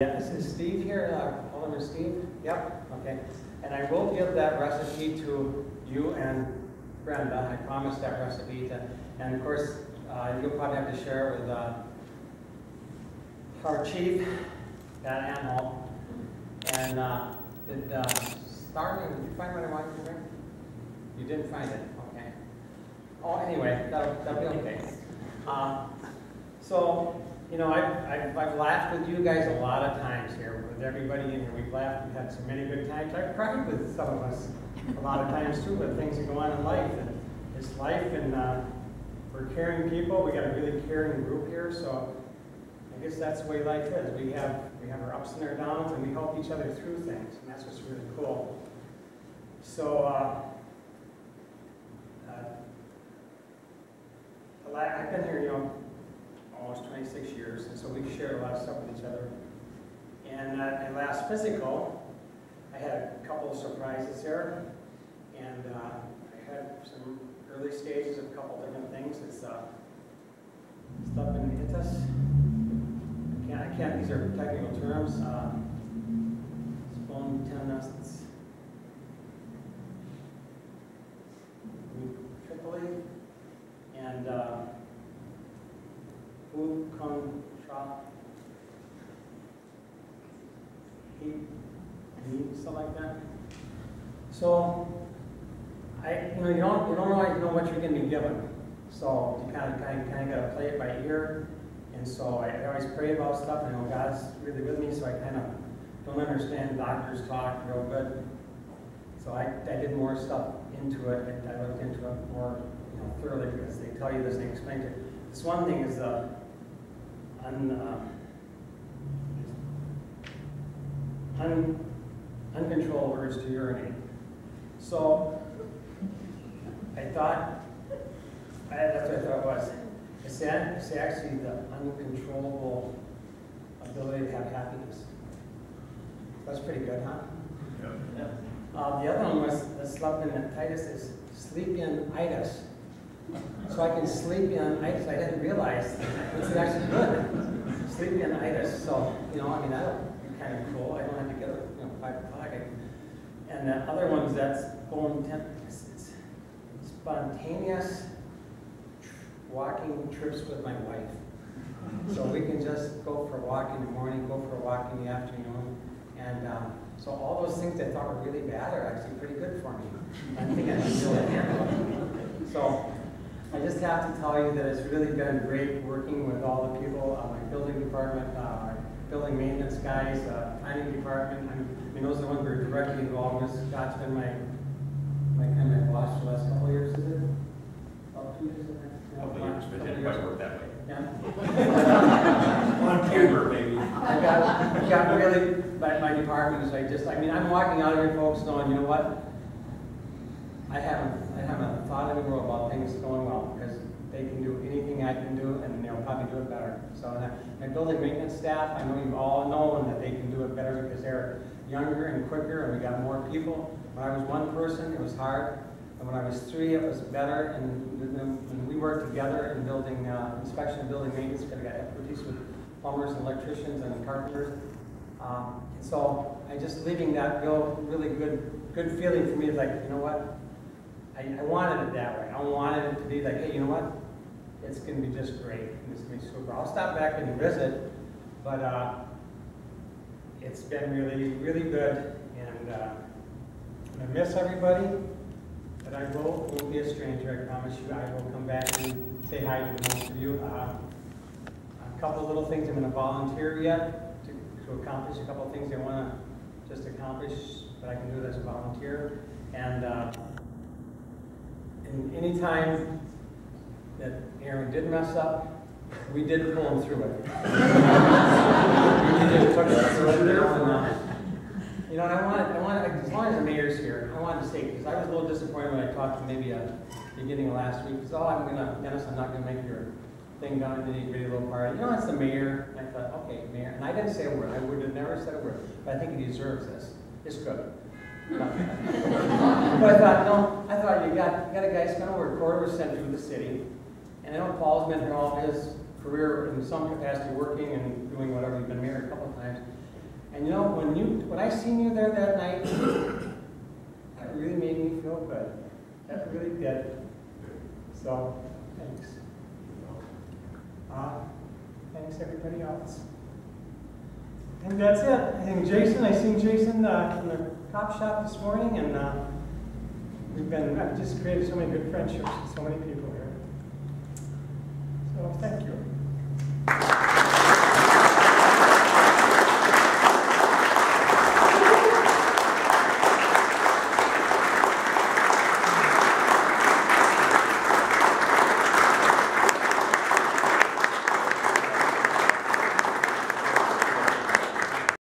Yeah, is Steve here? Oliver Steve? Yep, okay. And I will give that recipe to you and Brenda. I promised that recipe to, and of course, you'll probably have to share it with our chief, Pat Anhalt. And Starling, did you find what I wanted to bring? You didn't find it, okay. Oh, anyway, that'll be okay. So, you know, I've laughed with you guys a lot of times here, with everybody in here. We've laughed, we've had so many good times. I've cried with some of us a lot of times too, with things that go on in life. And it's life, and we're caring people. We got a really caring group here, so I guess that's the way life is. We have our ups and our downs, and we help each other through things, and that's what's really cool. So I've been here, you know, almost 26 years, and so we've shared a lot of stuff with each other. And at last physical, I had a couple of surprises there, and I had some early stages of a couple different things. It's stuff in the hiatus. I can't, these are technical terms. Bone tendons, tripoli, and stuff like that. So, you don't always know what you're going to be given. So you kind of got to play it by ear. And so I always pray about stuff. I know God's really with me, so I kind of don't understand doctors talk real good. So I did more stuff into it. I looked into it more, you know, thoroughly, because they tell you this and they explain it. This one thing is uncontrolled urge to urinate. So I thought, that's what I thought it was. It's actually the uncontrollable ability to have happiness. That's pretty good, huh? Yeah. The other one was the sleep-in-itis is sleep-in-itis. So I can sleep in itis. I didn't realize it's actually good. Sleep-in-itis. So, you know, I mean, that would be kind of cool. I don't have to get up, you know, 5 o'clock. And the other one's that's it's spontaneous walking trips with my wife. So we can just go for a walk in the morning, go for a walk in the afternoon. And so all those things I thought were really bad are actually pretty good for me. I think I can really handle it. So I just have to tell you that it's really been great working with all the people, my building department, our building maintenance guys, planning department. I mean, those are the ones we're directly involved with. Scott's been my kind of boss for the last couple of years, is it? About 2 years, isn't it? Couple years, but it didn't quite work that way. Yeah. On camera, maybe. I got really, my department is I'm walking out of here, folks, going, you know what? I haven't thought anymore about things going well, because they can do anything I can do, and they'll probably do it better. So my building maintenance staff, I know you've all known that they can do it better because they're younger and quicker, and we got more people. When I was one person, it was hard. And when I was 3, it was better. And when we worked together in building inspection and building maintenance, because I got expertise with plumbers and electricians and carpenters. So I just leaving that really good feeling for me is like, you know what? I wanted it that way. I wanted it to be like, hey, you know what? It's going to be just great. It's going to be super. I'll stop back and visit, but it's been really, really good. And I miss everybody. But I won't be a stranger, I promise you. I will come back and say hi to most of you. A couple of little things I'm going to volunteer yet to accomplish. A couple of things I want to just accomplish, but I can do it as a volunteer. And any time that Aaron did mess up, we did pull him through it. We did took it through. You know, and I want, as long as the mayor's here, I wanted to say, because I was a little disappointed when I talked to maybe beginning of last week, because, Dennis, I'm not going to make your thing down in the nitty-gritty little party. You know, it's the mayor. And I thought, okay, mayor. And I didn't say a word. I would have never said a word. But I think he deserves this. It's good. But I thought, you got a guy spent over 1/4% through the city. And I know Paul's been here all his career in some capacity working and doing whatever. He's been mayor a couple of times. And you know, when I seen you there that night, that really made me feel good. That really did. So, thanks. Thanks everybody else. And that's it. I think I seen Jason in the cop shop this morning, and I've just created so many good friendships with so many people here. So thank you.